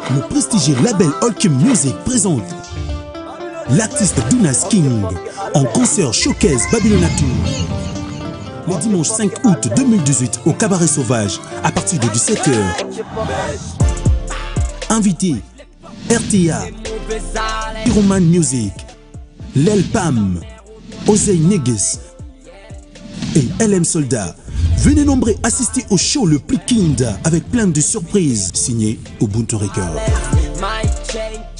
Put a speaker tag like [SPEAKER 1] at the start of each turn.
[SPEAKER 1] Le prestigieux label Holcim Music présente l'artiste Dounas King en concert showcase Babylona Tour. Le dimanche 5 août 2018 au Cabaret Sauvage à partir de 17h. Invité RTA, Pyroman Music, Lel Pam, Osei Neges et LM Soldat. Venez nombreux assister au show le plus kind avec plein de surprises. Signé Ubuntu Records.